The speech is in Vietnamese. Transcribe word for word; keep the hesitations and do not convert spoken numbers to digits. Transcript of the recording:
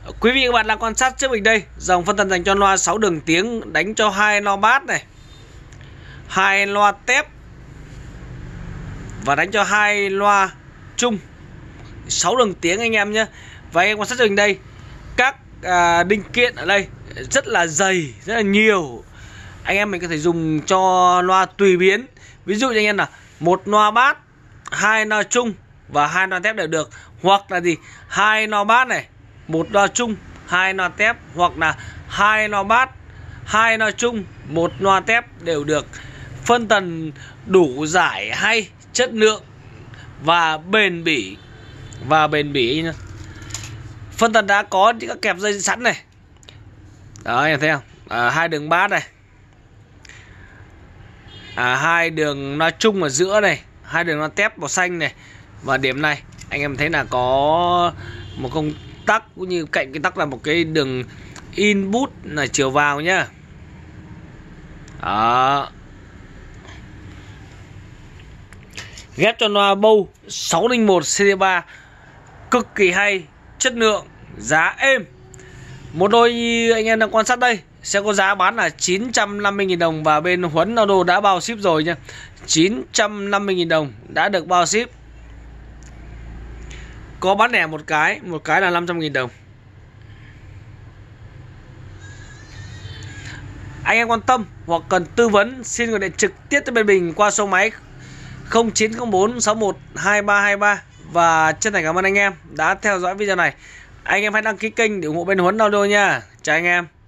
Quý vị và các bạn đang quan sát trước mình đây, dòng phân tần dành cho loa sáu đường tiếng đánh cho hai loa bass này, hai loa tép và đánh cho hai loa chung, sáu đường tiếng anh em nhé. Và anh em quan sát trước mình đây, các à, đinh kiện ở đây rất là dày, rất là nhiều. Anh em mình có thể dùng cho loa tùy biến. Ví dụ như anh em là một loa bass, hai loa chung và hai loa tép đều được, hoặc là gì hai loa bass này, một loa chung, hai loa tép, hoặc là hai loa bass, hai loa chung, một loa tép đều được. Phân tần đủ giải hay, chất lượng và bền bỉ và bền bỉ. Phân tần đã có những các kẹp dây sẵn này. Đó anh em thấy không? À, hai đường bass này, à, hai đường loa chung ở giữa này, hai đường loa tép màu xanh này. Và điểm này anh em thấy là có một công tắc, cũng như cạnh cái tắc là một cái đường input là chiều vào nhá. Đó. Ghép cho loa bầu sáu không một C D ba cực kỳ hay, chất lượng, giá êm. Một đôi như anh em đang quan sát đây sẽ có giá bán là chín trăm năm mươi nghìn đồng, và bên Huấn Audio đã bao ship rồi nha. chín trăm năm mươi nghìn đồng đã được bao ship. Có bán lẻ một cái, một cái là năm trăm nghìn đồng. Anh em quan tâm hoặc cần tư vấn xin gọi điện trực tiếp tới bên mình qua số máy không chín không bốn sáu một hai ba hai ba. Và chân thành cảm ơn anh em đã theo dõi video này. Anh em hãy đăng ký kênh để ủng hộ bên Huấn Audio nha. Chào anh em.